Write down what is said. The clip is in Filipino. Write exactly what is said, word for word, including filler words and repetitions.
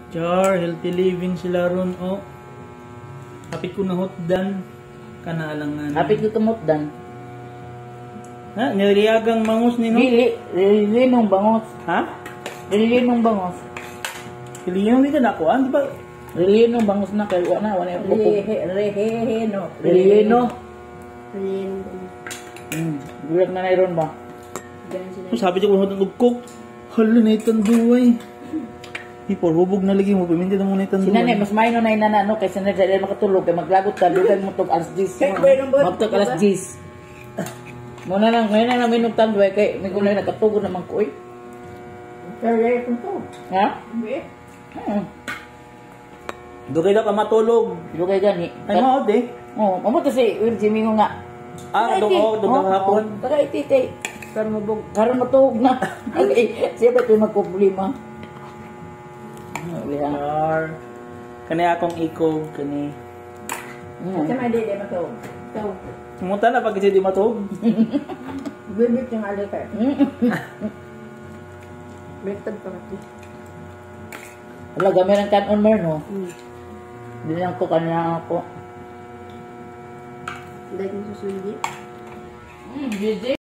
Char, healthy living sila ron, oh. Kapit ko na hotdan. Kanalangan. Kapit ko tumutdan. Ha? Niliyagang mangus ni no? Dili, dili nung bangos. Ha? Dili nung bangos. Hiliyang dito na ako, ah, di ba? Dili nung bangos na kay wala wala yung kuko. Reheno. Relino. Reheno. Hmm, bulat na nairon ba? Ganun sila. So, sabi ko kung hotdan cook. Hala na itang duway. Ipor, hubog na lagi mo. Piminti na muna itang duway. Sinanay, mas maino na inanano kay sinanay dahil makatulog kay maglagot ka. Dugay mo tog alas diyes. Magtog alas diyes. Muna lang, ngayon na namin nagtanduay kay may kunay nakatugod naman ko eh. Kaya ko to. Ha? Hindi. Hmm. Dugay daw ka matulog. Dugay gani. Ay, maot eh. Oo, amo to si Will Jimmy ko nga. Ah, doon ako, doon ako hapon. Taga ititay. Karon mabog, karon matug na. Okay, siya ba ito magproblema? Ano liha? Char. Kani akong ikog, kani. Sa may dede matog. Ikaw. Pumunta na pag kasi di matog. Bibit yung alika. Bektad pa kasi. Wala, gamit ang kanon mer, no? Hmm. Hindi lang ko kanina ako. Dahil yung susunod. Hmm, Gigi.